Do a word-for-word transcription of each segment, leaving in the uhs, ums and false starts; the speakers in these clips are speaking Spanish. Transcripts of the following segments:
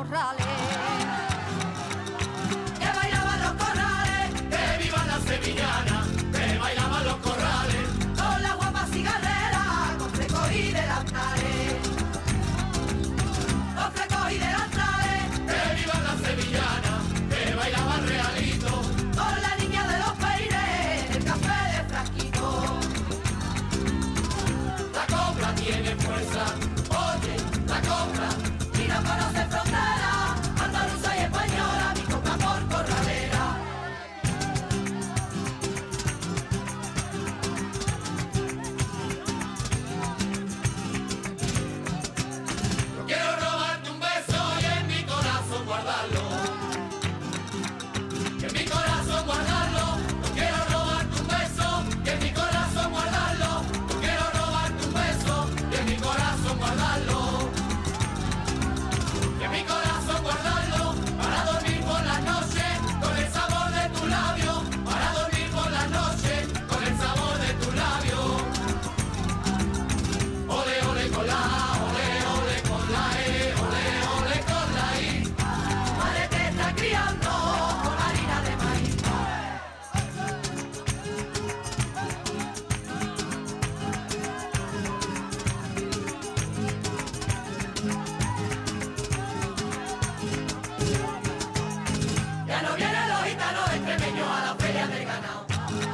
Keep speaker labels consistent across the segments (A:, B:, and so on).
A: corrales.
B: Que bailaban los corrales, que vivan las sevillanas, que bailaban los corrales, con las guapas cigarreras, con flecos y delantales, con flecos y delantales, que vivan las sevillanas, que bailaban realito, con la niña de los peines, el café de frasquito. La cobra tiene fuerza, oye, la cobra, y no conoce frontera, andaluza y española, mi copla por corralera. Yo quiero robarte un beso y en mi corazón guardarlo, y en mi corazón guardarlo. Yo quiero robarte un beso y en mi corazón guardarlo. Yo quiero robarte un beso y en mi corazón guardarlo, y en mi corazón guardarlo, para dormir por las noches con el sabor de tu labio, para dormir por las noches con el sabor de tu labio. Ole, ole con la A, ole, ole con la E, ole, ole con la I. Madre te está criando con harina de maíz. Ya no vienen los gitanos extremeños a la feria del ganado,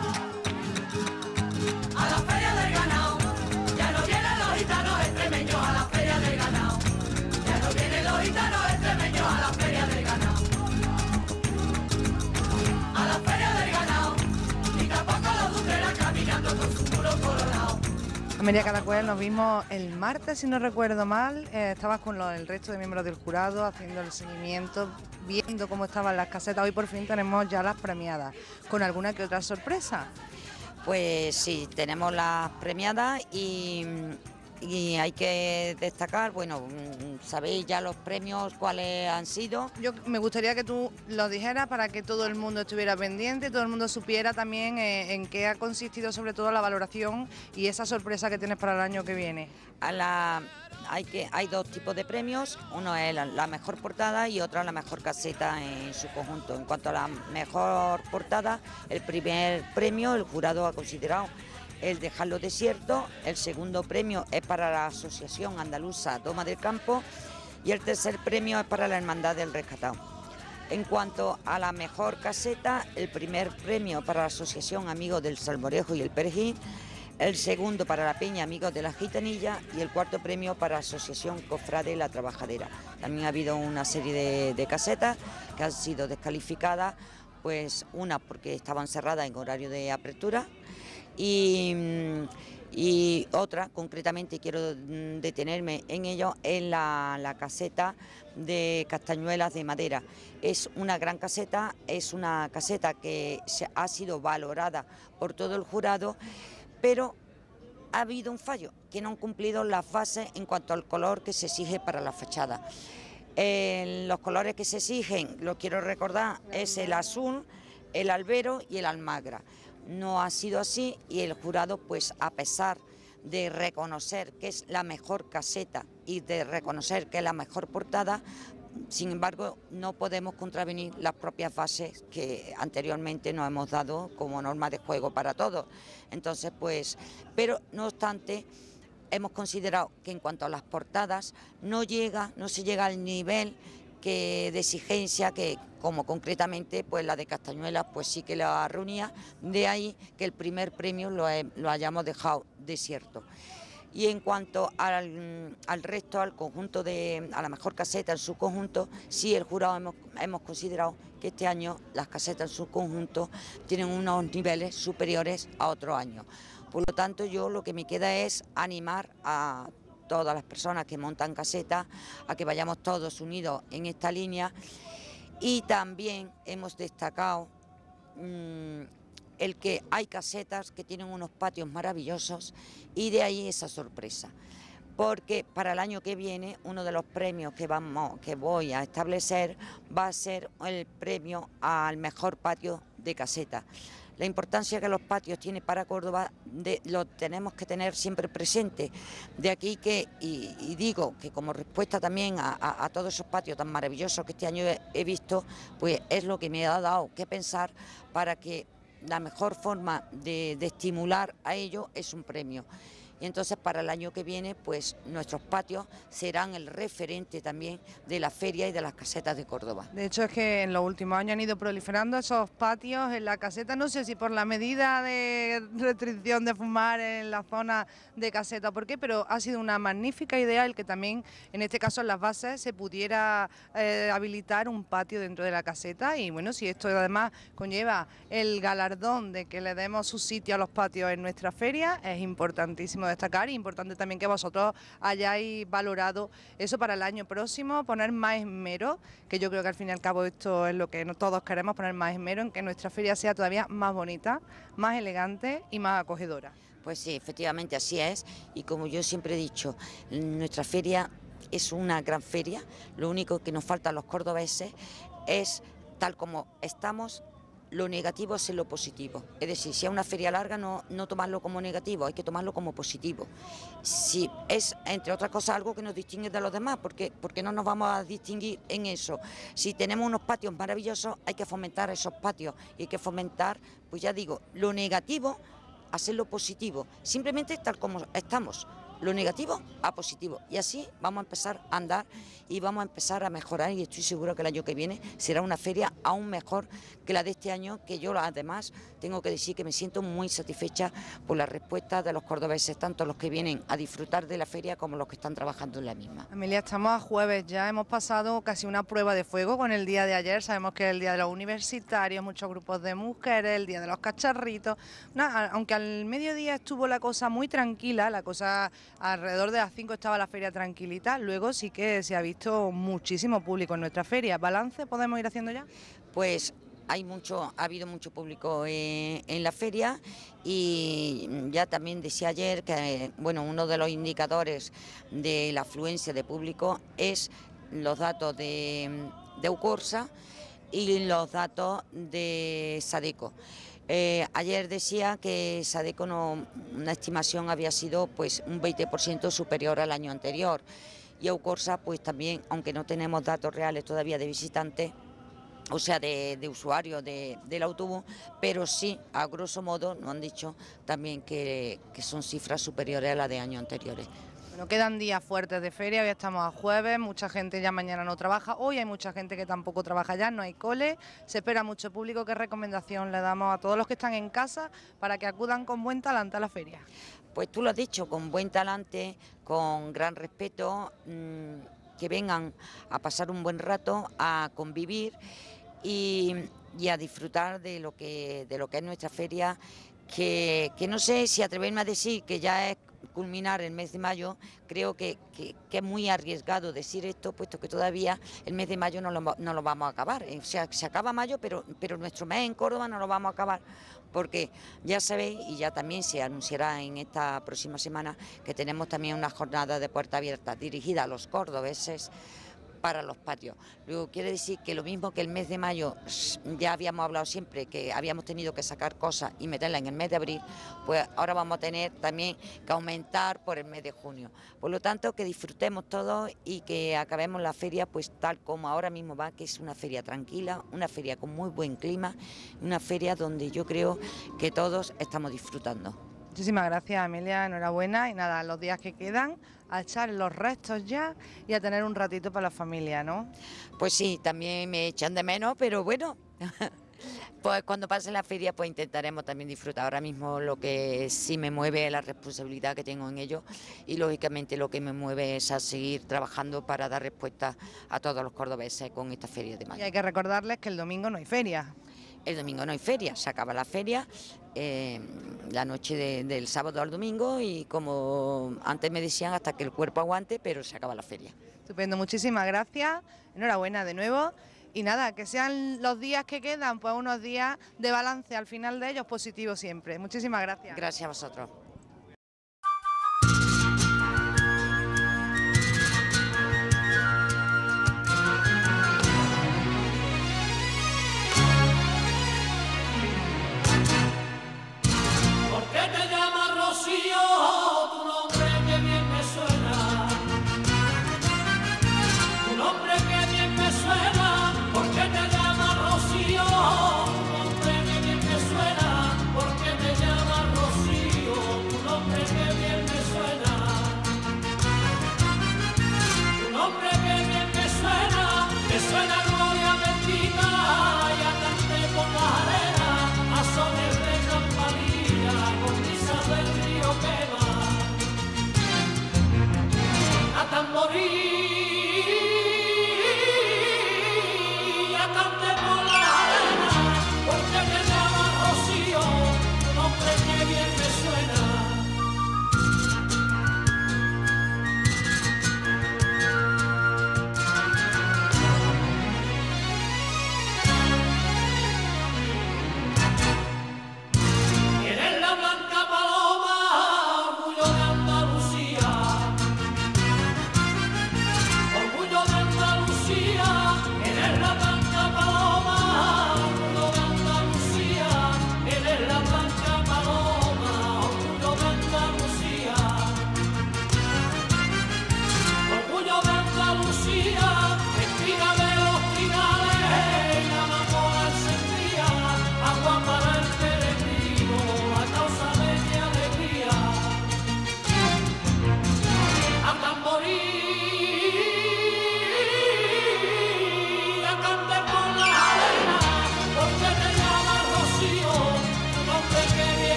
B: a la feria del ganado. Ya no vienen los gitanos extremeños a la feria del ganado, ya no vienen los gitanos extremeños a la feria del ganado, a la feria del ganado, ni tampoco los dutreras caminando con su muro colorado.
C: Amelia Cadacuel, nos vimos el martes, si no recuerdo mal, eh, estabas con los- el resto de miembros del jurado haciendo el seguimiento, viendo cómo estaban las casetas. Hoy por fin tenemos ya las premiadas, con alguna que otra sorpresa.
D: Pues sí, tenemos las premiadas y, y hay que destacar, bueno, mm, sabéis ya los premios cuáles han sido.
C: Yo me gustaría que tú lo dijeras para que todo el mundo estuviera pendiente, todo el mundo supiera también eh, en qué ha consistido sobre todo la valoración y esa sorpresa que tienes para el año que viene.
D: A la, hay, que, hay dos tipos de premios, uno es la, la mejor portada y otra la mejor caseta en su conjunto. En cuanto a la mejor portada, el primer premio el jurado ha considerado el dejarlo desierto, el segundo premio es para la Asociación Andaluza Doma del Campo y el tercer premio es para la Hermandad del Rescatado. En cuanto a la mejor caseta, el primer premio para la Asociación Amigos del Salmorejo y el Perejil, el segundo para la Peña Amigos de la Gitanilla y el cuarto premio para la Asociación Cofrade La Trabajadera. También ha habido una serie de, de casetas que han sido descalificadas, pues una porque estaban cerradas en horario de apertura y, y otra, concretamente quiero detenerme en ello, en la, la caseta de castañuelas de madera. Es una gran caseta, es una caseta que se, ha sido valorada por todo el jurado, pero ha habido un fallo, que no han cumplido las bases en cuanto al color que se exige para la fachada. Eh, los colores que se exigen, lo quiero recordar, es el azul, el albero y el almagra. No ha sido así y el jurado, pues a pesar de reconocer que es la mejor caseta y de reconocer que es la mejor portada, sin embargo no podemos contravenir las propias bases que anteriormente nos hemos dado como norma de juego para todos. Entonces, pues, pero no obstante, hemos considerado que en cuanto a las portadas no llega, no se llega al nivel que de exigencia que, como concretamente pues la de Castañuelas, pues sí que la reunía, de ahí que el primer premio lo, he, lo hayamos dejado desierto. Y en cuanto al, al resto, al conjunto de, a la mejor caseta en su conjunto, sí el jurado hemos, hemos considerado que este año las casetas en su conjunto tienen unos niveles superiores a otros años. Por lo tanto, yo lo que me queda es animar a todas las personas que montan casetas a que vayamos todos unidos en esta línea. Y también hemos destacado mmm, el que hay casetas que tienen unos patios maravillosos y de ahí esa sorpresa. Porque para el año que viene uno de los premios que, vamos, que voy a establecer va a ser el premio al mejor patio de caseta. la importancia que los patios tienen para Córdoba de, lo tenemos que tener siempre presente. De aquí que, y, y digo que como respuesta también a, a, a todos esos patios tan maravillosos que este año he, he visto, pues es lo que me ha dado que pensar para que la mejor forma de, de estimular a ello es un premio. Y entonces para el año que viene, pues nuestros patios serán el referente también de la feria y de las casetas de Córdoba.
C: De hecho es que en los últimos años han ido proliferando esos patios en la caseta, no sé si por la medida de restricción de fumar en la zona de caseta o por qué, pero ha sido una magnífica idea el que también en este caso en las bases se pudiera eh, habilitar un patio dentro de la caseta y bueno, si esto además conlleva el galardón de que le demos su sitio a los patios en nuestra feria, es importantísimo destacar y importante también que vosotros hayáis valorado eso para el año próximo, poner más esmero, que yo creo que al fin y al cabo esto es lo que todos queremos, poner más esmero en que nuestra feria sea todavía más bonita, más elegante y más acogedora.
D: Pues sí, efectivamente así es y como yo siempre he dicho, nuestra feria es una gran feria, lo único que nos falta a los cordobeses es tal como estamos. Lo negativo es lo positivo, es decir, si es una feria larga no, no tomarlo como negativo, hay que tomarlo como positivo. Si es, entre otras cosas, algo que nos distingue de los demás, porque, porque no nos vamos a distinguir en eso. Si tenemos unos patios maravillosos, hay que fomentar esos patios y hay que fomentar, pues ya digo, lo negativo, hacerlo positivo, simplemente tal como estamos. Lo negativo a positivo y así vamos a empezar a andar y vamos a empezar a mejorar y estoy seguro que el año que viene será una feria aún mejor que la de este año, que yo además tengo que decir que me siento muy satisfecha por la respuesta de los cordobeses, tanto los que vienen a disfrutar de la feria como los que están trabajando en la misma.
C: Amelia, estamos a jueves ya, hemos pasado casi una prueba de fuego con el día de ayer, sabemos que es el día de los universitarios, muchos grupos de mujeres, el día de los cacharritos, Nada, aunque al mediodía estuvo la cosa muy tranquila, la cosa alrededor de las cinco estaba la feria tranquilita, luego sí que se ha visto muchísimo público en nuestra feria. ¿Balance podemos ir haciendo ya?
D: Pues hay mucho, ha habido mucho público en, en la feria y ya también decía ayer que bueno, uno de los indicadores de la afluencia de público es los datos de, de Eucorsa y los datos de Sadeco. Eh, ayer decía que Sadeco no, una estimación había sido pues un veinte por ciento superior al año anterior y Eucorsa pues también, aunque no tenemos datos reales todavía de visitantes, o sea de, de usuarios de, del autobús, pero sí, a grosso modo nos han dicho también que, que son cifras superiores a las de años anteriores.
C: Bueno, quedan días fuertes de feria, hoy estamos a jueves, mucha gente ya mañana no trabaja, hoy hay mucha gente que tampoco trabaja ya, no hay cole, se espera mucho público. ¿Qué recomendación le damos a todos los que están en casa para que acudan con buen talante a la feria?
D: Pues tú lo has dicho, con buen talante, con gran respeto, mmm, que vengan a pasar un buen rato, a convivir y, y a disfrutar de lo que, de lo que es nuestra feria, que, que no sé si atreverme a decir que ya es culminar el mes de mayo, creo que, que, que es muy arriesgado decir esto, puesto que todavía el mes de mayo no lo, no lo vamos a acabar. O sea, se acaba mayo, pero, pero nuestro mes en Córdoba no lo vamos a acabar, porque ya sabéis, y ya también se anunciará en esta próxima semana, que tenemos también una jornada de puerta abierta dirigida a los cordobeses para los patios. Luego quiere decir que lo mismo que el mes de mayo ya habíamos hablado siempre que habíamos tenido que sacar cosas y meterlas en el mes de abril, pues ahora vamos a tener también que aumentar por el mes de junio. Por lo tanto, que disfrutemos todos y que acabemos la feria pues tal como ahora mismo va, que es una feria tranquila, una feria con muy buen clima, una feria donde yo creo que todos estamos disfrutando.
C: Muchísimas gracias, Amelia, enhorabuena y nada, los días que quedan, a echar los restos ya y a tener un ratito para la familia, ¿no?
D: Pues sí, también me echan de menos, pero bueno, pues cuando pase la feria pues intentaremos también disfrutar. Ahora mismo lo que sí me mueve es la responsabilidad que tengo en ello y lógicamente lo que me mueve es a seguir trabajando para dar respuesta a todos los cordobeses con esta feria de mayo.
C: Y hay que recordarles que el domingo no hay feria.
D: El domingo no hay feria, se acaba la feria eh, la noche de, del sábado al domingo y como antes me decían hasta que el cuerpo aguante, pero se acaba la feria.
C: Estupendo, muchísimas gracias, enhorabuena de nuevo y nada, que sean los días que quedan pues unos días de balance al final de ellos positivos siempre. Muchísimas gracias.
D: Gracias a vosotros.